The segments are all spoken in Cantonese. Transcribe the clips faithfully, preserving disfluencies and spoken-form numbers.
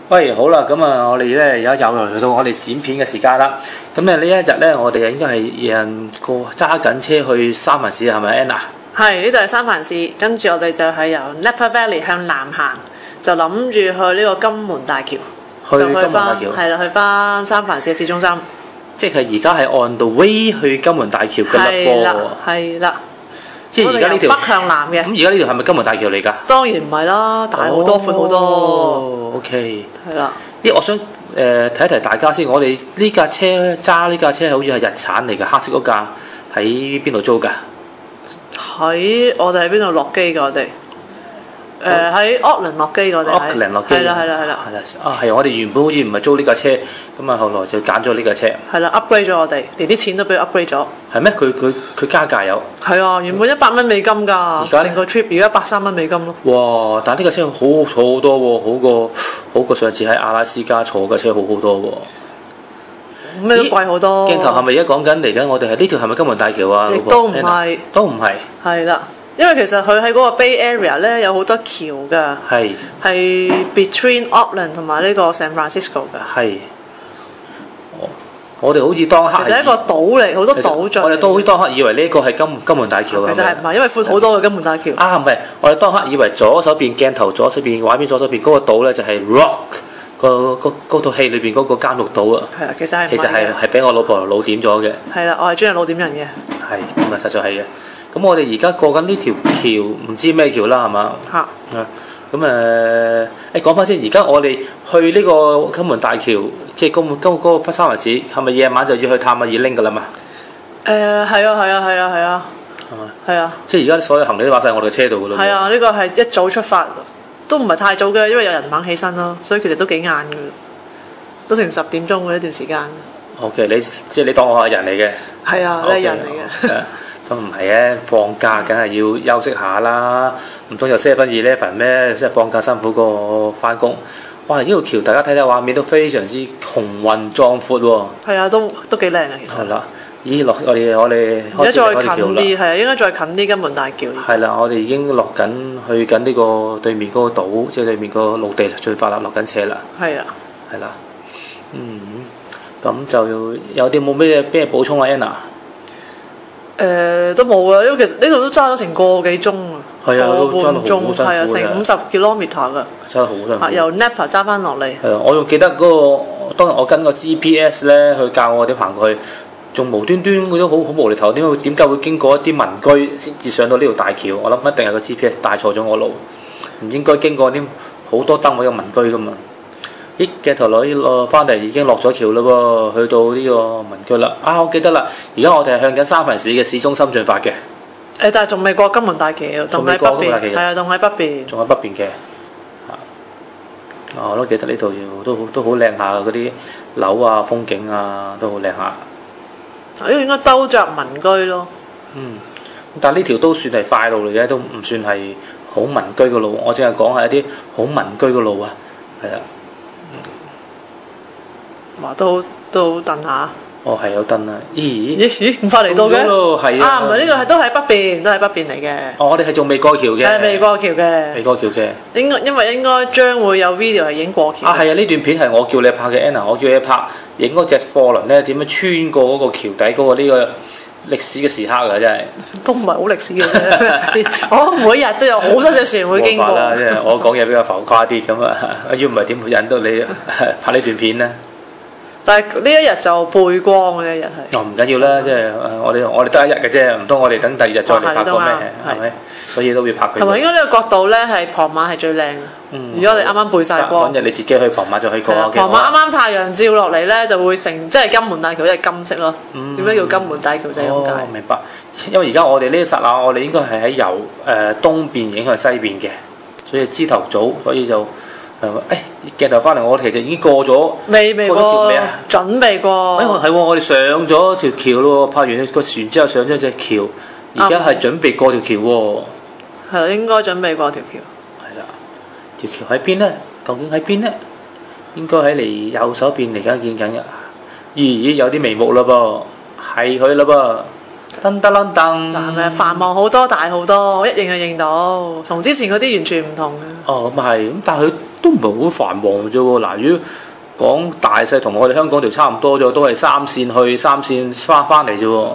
喂，好啦，咁啊，我哋咧而家又嚟到我哋剪片嘅時間啦。咁咧呢一日咧，我哋應該係誒過揸緊車去三藩市，係咪 Anna？ 係，呢度係三藩市，跟住我哋就係由 Napa Valley 向南行，就諗住去呢個金門大橋， 去金門大橋， 係啦，去翻三藩市嘅市中心。即係而家係 on the way 去金門大橋嘅啦噃。係啦， 係啦。 即係而家呢條北向南嘅。咁而家呢條係咪金門大橋嚟㗎？ 當然唔係啦，大好多，闊好多。 哦，OK。係啦。咦，我想誒提一提大家先，我哋呢架車揸呢架車好似係日產嚟㗎，黑色嗰架喺邊度租㗎？喺我哋喺邊度落機㗎？我哋誒喺 Auckland 落機㗎，我哋。 Auckland 落機。 係啦係啦係啦。 係啦，啊係，我哋原本好似唔係租呢架車，咁啊後來就揀咗呢架車。係啦 ，upgrade 咗我哋，連啲錢都俾 upgrade 咗。係咩？佢佢佢加價有？ 係啊，原本一百蚊美金㗎，成個 trip 而家百三蚊美金咯。 哇！但係呢架車好坐好多喎，好過好過上次喺阿拉斯加坐嘅車好好多喎。 咩都貴好多。 鏡頭係咪而家講緊嚟緊？我哋係呢條係咪金門大橋啊？ 亦都唔係， 都唔係。係啦。因為其實佢喺嗰個 Bay Area 咧有好多橋㗎，係係 between Auckland 同埋呢個 San Francisco 㗎。係， 我哋好似當刻其實係一個島嚟，好多島在。 我哋都好似當刻以為呢個係金金門大橋。 其實係唔係？因為闊好多嘅金門大橋。 啊，唔係，我哋當刻以為左手邊鏡頭左手邊畫面左手邊嗰個島咧就係 Rock 個個嗰套戲裏邊嗰個監獄島啊。係啊，其實係其實係係俾我老婆老點咗嘅。係啦，我係專係老點人嘅。係，咁啊，實在係嘅。咁我哋而家過緊呢條橋，唔知咩橋啦，係嘛？嚇！啊，咁誒，誒講翻先，而家我哋去呢個金門大橋，即係金門金嗰個三藩市，係咪夜晚就要去探阿二拎噶啦嘛？誒，係啊，係啊，係啊，係啊。係嘛？係啊。即係而家所有行李都擺晒我哋嘅車度噶啦。係啊，呢個係一早出發，都唔係太早嘅，因為有人猛起身咯，所以其實都幾晏嘅，都成十點鐘嘅呢段時間。OK，你即係你當我係人嚟嘅。係啊，你係人嚟嘅。咁唔係嘅，放假梗係要休息下啦，唔通又 seven eleven咩？即係放假辛苦過翻工。哇！呢條橋大家睇睇畫面都非常之雄渾壯闊喎。係啊，都都幾靚啊，其實。係啦，咦落我哋我哋而家再近啲，係啊，應該再近啲金門大橋。係啦，我哋已經落緊去緊呢個對面嗰個島，即係對面個陸地出發啦，落緊車啦。係啊。係啦。嗯，咁就有啲冇咩咩補充啊 ，Anna？誒、呃、都冇啊，因為其實呢度都揸咗成個幾鐘啊，個半鐘，係啊，成五十 kilometre 㗎，揸得好辛苦。由 Napa 揸翻落嚟。係啊，我仲記得嗰、那個當日我跟個 G P S 咧去教我點行過去，仲無端端嗰啲好好無厘頭，點解點解會經過一啲民居先至上到呢條大橋？我諗一定係個 G P S 帶錯咗我路，唔應該經過啲好多燈位嘅民居㗎嘛。咦，鏡頭女落翻嚟已經落咗橋啦喎，去到呢個民居啦。啊，我記得啦，而家我哋係向緊三藩市嘅市中心進發嘅。誒，但係仲未過金門大橋，仲喺北邊。係啊，仲喺北邊。仲喺北邊嘅。啊，我都記得呢度要都好都好靚下嗰啲樓啊、風景啊都好靚下。呢個應該兜着民居咯。嗯，但係呢條都算係快路嚟嘅，都唔算係好民居嘅路。我淨係講係一啲好民居嘅路啊，係啊。哇，都都好蹬下。哦，係有蹬啊！咦咦咦，咁快嚟到嘅？係啊，唔係呢個係都喺北邊，都係北邊嚟嘅。哦，我哋係仲未過橋嘅。係未過橋嘅。未過橋嘅。應該因為應該將會有 video 係影過橋。啊，係啊！呢段片係我叫你拍嘅 ，Anna， 我叫你拍影嗰隻貨輪咧點樣穿過嗰個橋底嗰個呢個歷史嘅時刻啊！真係。都唔係好歷史嘅啫。我每日都有好多隻船會經過。冇法啦，即係我講嘢比較浮誇啲咁啊！要唔係點會引到你拍呢段片呢？但係呢一日就背光嘅呢一日係。哦，唔緊要啦，即係我哋我哋得一日嘅啫，唔通我哋等第二日再嚟拍過咩？係咪？所以都要拍佢。同埋應該呢個角度咧係傍晚係最靚。嗯。如果你啱啱背晒光。嗰日你自己去傍晚就去過。傍晚啱啱太陽照落嚟咧，就會成即係金門大橋，即係金色咯。嗯。點解叫金門大橋就係咁解？哦，明白。因為而家我哋呢一剎那，我哋應該係喺由誒東邊影向西邊嘅，所以朝頭早，所以就。誒，鏡頭翻嚟，我其實已經過咗，未未過咗條咩啊？準備過。誒，係喎，我哋上咗條橋咯，拍完個船之後上咗隻橋，而家係準備過條橋喎。係啦，應該準備過條橋。係啦，條橋喺邊咧？究竟喺邊咧？應該喺你右手邊嚟緊見緊嘅。咦咦，有啲眉目啦噃，係佢啦噃。 噔噔噔噔， 係咪繁忙好多，大好多，一認就認到，同之前嗰啲完全唔同嘅。 哦，咁係，咁但係佢都唔係好繁忙啫喎。嗱，如果講大細同我哋香港條差唔多啫，都係三線去三線翻翻嚟啫喎。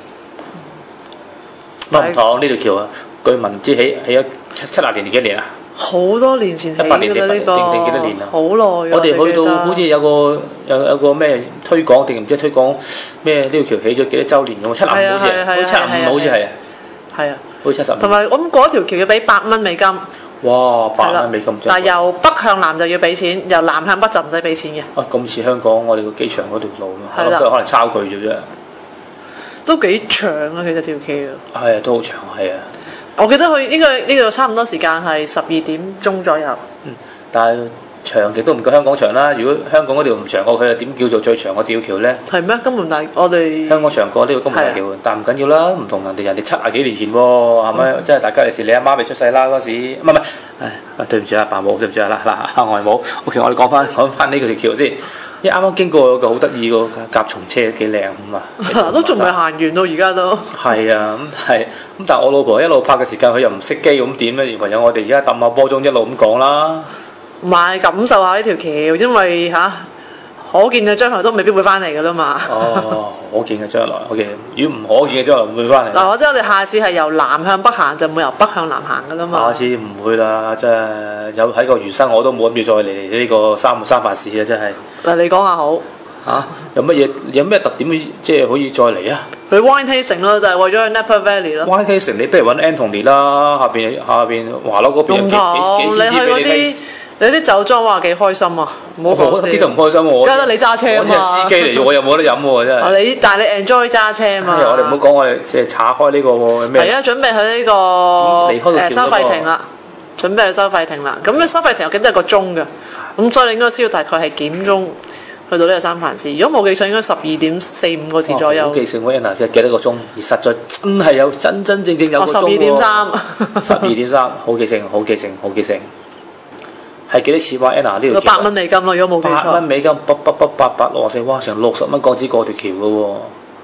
唔同呢條橋啊，據聞唔知起起咗七七廿年定幾年啊？好多年前起㗎啦，呢個定定幾多年啊？ 好耐啊！ 我哋去到好似有個有有個咩推廣定唔知推廣咩呢條橋起咗幾多週年咁？七十五好似，好似七十五好似係啊，係啊，好似七十五。同埋我諗嗰條橋要俾八蚊美金。 哇！八蚊美金但係由北向南就要俾錢，由南向北就唔使俾錢嘅。 啊，咁似香港我哋個機場嗰條路咯，我諗都可能抄佢啫啫。 都幾長啊，其實條橋。 係啊，都好長，係啊。 我記得佢呢個呢個差唔多時間係十二點鐘左右。 嗯，但係長極都唔夠香港長啦。如果香港嗰條唔長過佢，又點叫做最長嗰條橋咧？ 係咩？金門大我哋香港長過呢個金門大橋，但唔緊要啦，唔同人哋，人哋七廿幾年前喎，係咪？即係大家嚟時，你阿媽未出世啦嗰時，唔係唔係，唉，對唔住啊，爸母，對唔住啊，嗱嗱，外母。OK，我哋講翻講翻呢個條橋先。因為啱啱經過個好得意個甲蟲車幾靚咁啊， 都仲未行完到而家都。係啊，咁係咁，但係我老婆一路拍嘅時間，佢又唔識機咁點咧？唯有我哋而家揼下波鐘一路咁講啦。 唔係感受下呢條橋，因為嚇、啊、可見嘅將來都未必會翻嚟噶啦嘛。哦， 可見嘅將來 ，OK。如果唔可見嘅將來唔會翻嚟。 嗱，或者我哋下次係由南向北行，就唔會由北向南行噶啦嘛。 下次唔會啦，真係有喺個餘生我都冇諗住再嚟呢個三三藩市啊！真係。 嗱，你講下好嚇、啊，有乜嘢有咩特點即係可以再嚟啊？ 去 wine tasting 咯，就係為咗去 Napa Valley 咯。 wine tasting 你不如揾 Anthony 啦，下邊下邊華樓嗰邊幾幾幾錢俾你睇？ 你啲酒莊話幾開心啊！唔好講笑， 啲都唔開心喎。 而家得你揸車啊嘛， 我係司機嚟嘅，我又冇得飲喎，真係。 你但係你 enjoy 揸車啊嘛。 我哋唔好講，我哋即係查開呢個咩？ 係啊，準備去呢、呢個誒收費亭啦，準備去收費亭啦。咁嘅收費亭我記得係個鐘嘅，咁所以你應該需要大概係幾點鐘去到呢個三藩市？如果冇記錯，應該十二點四五個字左右。好記性喎，Anna，即係幾多個鐘？而實在真係有真真正正有個鐘喎。 十二點三。 十二點三，好記性，好記性，好記性。係幾多錢話 Anna 呢條橋？ 八蚊美金咯，如果冇記錯。 八蚊美金，八八八八八六四，哇！成六十蚊港紙過條橋嘅喎，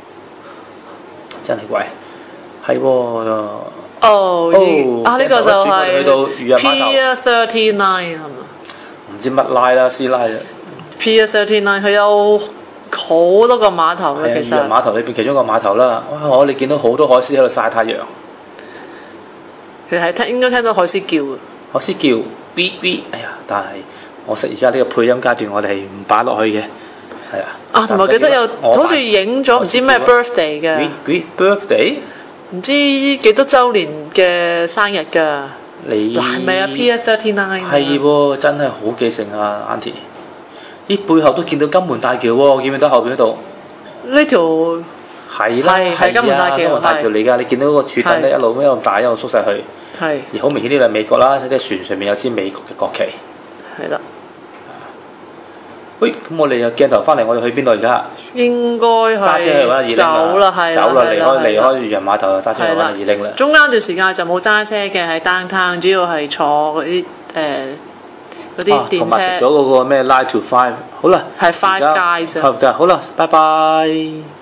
真係貴。係喎。 哦，啊呢個就係 Pier Thirty Nine 係嘛？ 唔知乜拉啦，師奶啦。 Pier Thirty Nine 佢有好多個碼頭嘅，其實。 漁人碼頭裏邊其中一個碼頭啦，哇！我哋見到好多海獅喺度曬太陽。 其實係聽應該聽到海獅叫嘅。 海獅叫 ，V V， 哎呀！但係我識而家呢個配音階段，我哋係唔擺落去嘅，係啊。啊， 同埋記得有好似影咗唔知咩 birthday 嘅。 V birthday？ 唔知幾多週年嘅生日㗎？ 你係咪啊 ？Pier Thirty Nine 係喎，真係好記性啊 ，Auntie。咦，背後都見到金門大橋喎，見唔見到後邊嗰度？ 呢條係啦，係金門大橋，金門大橋嚟㗎。你見到個柱墩咧，一路一路大，一路縮晒去。係。而好明顯呢度係美國啦，喺啲船上面有支美國嘅國旗。係啦。喂，咁我哋有鏡頭翻嚟，我哋去邊度而家？應該係揸車去揾二拎啦。走啦，係。走啦，離開離開漁人碼頭，揸車去揾二拎啦。中間段時間就冇揸車嘅，係 downtown，主要係坐嗰啲誒。嗰啲電車，同埋食咗嗰個咩 Nine to Five，好啦，係 Five Guys，好啦，拜拜。